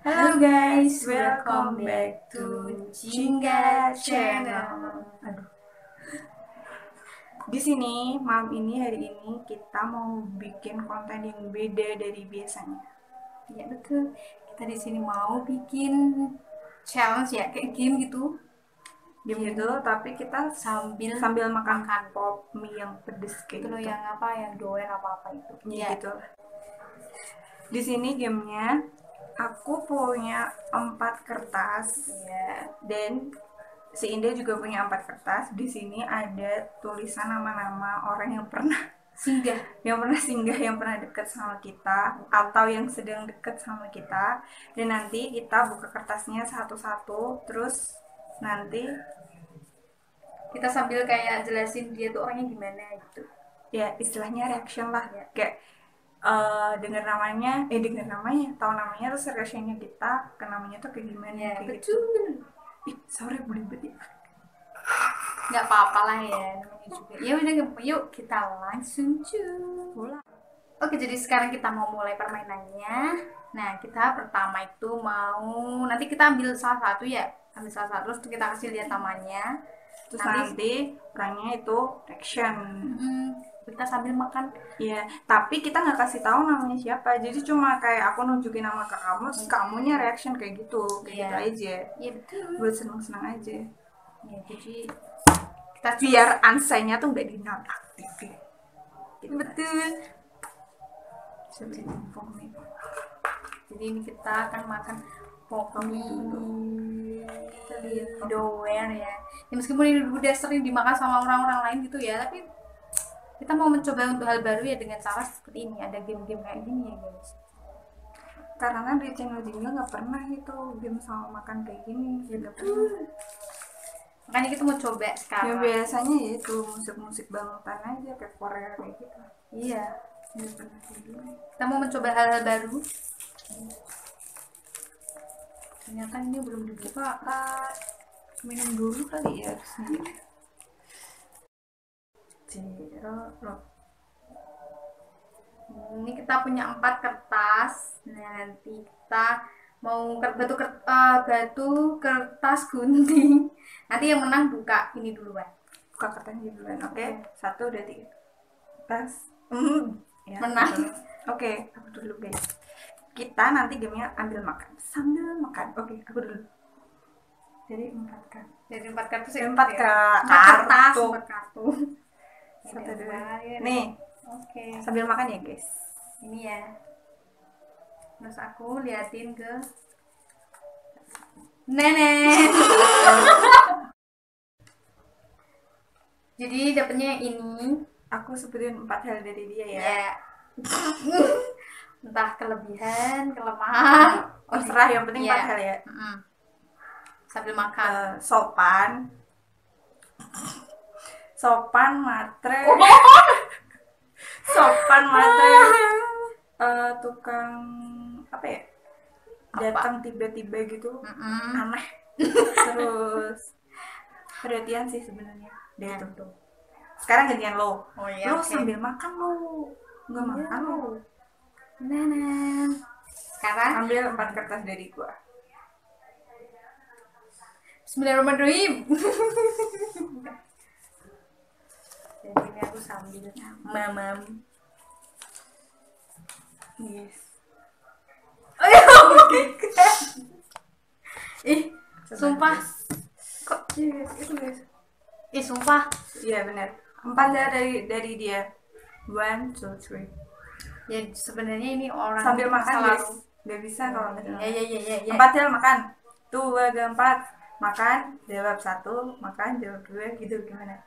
Halo guys, welcome back to Jingga Channel. Aduh. Di sini hari ini kita mau bikin konten yang beda dari biasanya. Ya betul. Kita di sini mau bikin challenge ya, kayak game gitu. Game gitu, tapi kita sambil makan pop mie yang pedes kayak Itu loh gitu. yang apa, yang doer apa itu. Ya, gitu. Di sini gamenya aku punya 4 kertas. Ya. Dan si Indah juga punya 4 kertas. Di sini ada tulisan nama-nama orang yang pernah Singgah. yang pernah dekat sama kita atau yang sedang dekat sama kita. Dan nanti kita buka kertasnya satu-satu, terus nanti Kita sambil kayak jelasin dia tuh orangnya gimana gitu. ya istilahnya reaction lah, Ya. kayak dengar namanya, tahu namanya, terus reactionnya kita ke namanya tuh kayak gimana, Ya, kayak betul. gitu. Sore belibet ya. Nggak apa-apa lah ya, namanya juga. Ya udah, yuk kita langsung Bola. Oke, jadi sekarang kita mau mulai permainannya. Nah, kita pertama itu nanti kita ambil salah satu ya, terus kita kasih lihat namanya. Terus nanti orangnya itu reaction. Kita sambil makan. Iya, tapi kita nggak kasih tahu namanya siapa. Jadi cuma kayak aku nunjukin nama ke kamu, terus kamunya reaction kayak gitu gitu aja. Iya betul. Buat seneng-seneng aja. Ya, jadi kita biar ansainya tuh nggak dinonaktifin. Gitu. Betul. Jadi ini kita akan makan pop mie. Kita lihat doer ya. Meskipun ini udah sering dimakan sama orang-orang lain gitu ya, tapi kita mau mencoba untuk hal baru ya dengan cara seperti ini, ada game-game kayak gini ya guys. Karena di channel Jingga nggak pernah itu game sama makan kayak gini, nggak pernah. Makanya kita mau coba sekarang. Yang biasanya ya itu musik-musik bangtan aja kayak Korea kayak gitu. Iya. Kita mau mencoba hal-hal baru. Ternyata ini belum dibuka. Minum dulu kali ya. Ini kita punya 4 kertas. Nah, nanti kita mau batu kertas gunting. Nanti yang menang buka ini duluan. Buka kertasnya duluan. Oke. 1, 2, 3. Kertas. Ya, menang. Oke, aku dulu guys. Kita nanti gamenya ambil makan sambil makan. Oke, aku dulu. Jadi 4 kartu. Jadi 4 kartu sih. 4 kartu. 4 kartu. 1, 2. Nih. Oke. Sambil makan ya guys. Ini ya. Terus aku liatin ke nenek. Jadi dapetnya ini. Aku sebutin 4 hal dari dia ya. Entah kelebihan, kelemahan, terserah, yang penting 4 hal ya. Sambil makan. Sopan, matre. Sopan, matre. Tukang apa ya? Datang tiba-tiba gitu. Aneh. Terus perhatian sih sebenarnya. Dia tuh. Sekarang gantian lo. Lo sambil makan lo. Nggak makan lo. Nah. Sekarang ambil 4 kertas dari gua. Bismillahirrahmanirrahim. Jadi ini aku sambil mamam. Yes. Sumpah. Kok yes, itu guys. Sumpah. Iya benar. 4 dari dia. 1, 2, 3. Ya sebenarnya ini orang sambil makan guys. Gak bisa kalau nggak. Ya. 4 hal makan. 2, 3, 4. Makan, jawab 1, makan, jawab 2, gitu gimana?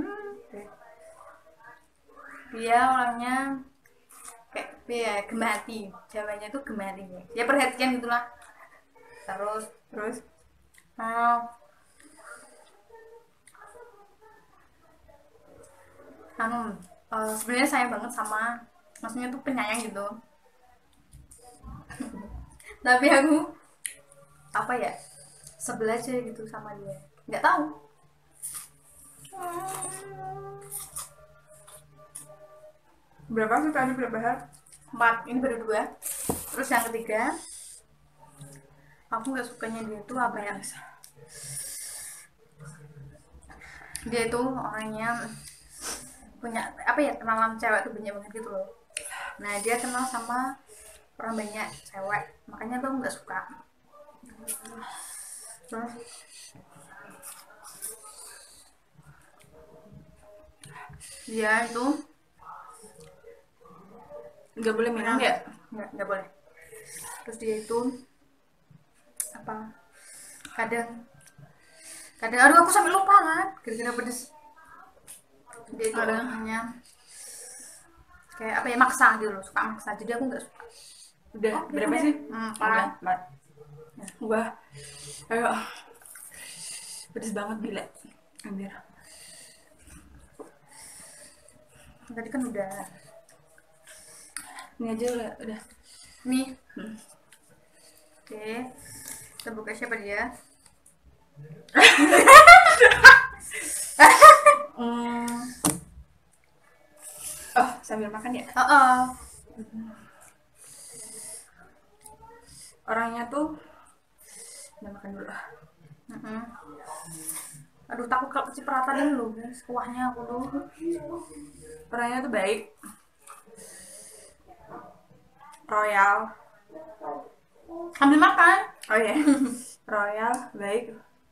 Dia orangnya kayak gemati, jawabannya tuh gemati ya, perhatian gitulah. Terus sebenarnya sayang banget sama, maksudnya tuh penyayang gitu. Tapi aku apa ya, sebel aja gitu sama dia, nggak tahu. Berapa sih tadi, berapa hal? 4, ini baru 2. Terus yang ketiga Aku nggak sukanya dia tuh apa ya, dia itu orangnya punya apa ya, kenalan cewek tuh banyak banget gitu loh. Nah dia kenal sama orang banyak cewek, makanya tuh nggak suka. Terus dia itu nggak boleh minum ya? nggak boleh. Terus dia itu apa, kadang aduh aku sampai lupa kan gara-gara pedes. Dia itu orangnya kayak apa ya, maksa gitu loh, suka maksa, jadi aku nggak suka. Udah berapa sih? Parah. 4. Wah, ayo. Pedes banget gila. Anjir. Tadi kan udah. Ini aja udah. Nih. Oke. Kita buka siapa dia? Oh, sambil makan ya? Orangnya tuh udah makan dulu. Aduh takut kalau kecipratan dulu guys, kuahnya aku dulu. Orangnya tuh baik, royal. Sambil makan. Oh iya. Royal, baik.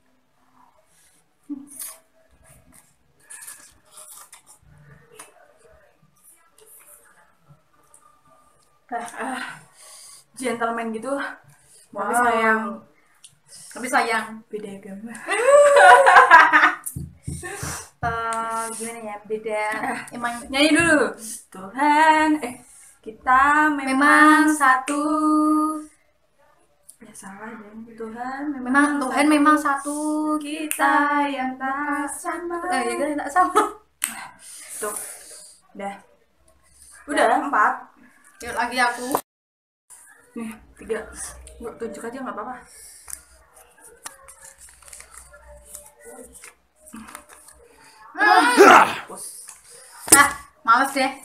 Gentleman gitu. Wow. Tapi sayang Beda agama. Gimana ya, beda emang. Nyanyi dulu. Tuhan, kita memang satu. Ya salah deh. Tuhan memang satu, kita yang tak sama. Ya kan tak sama. Tuh. Udah 4. Yuk lagi aku. Nih 3. Gue tunjuk aja nggak apa-apa. Males deh.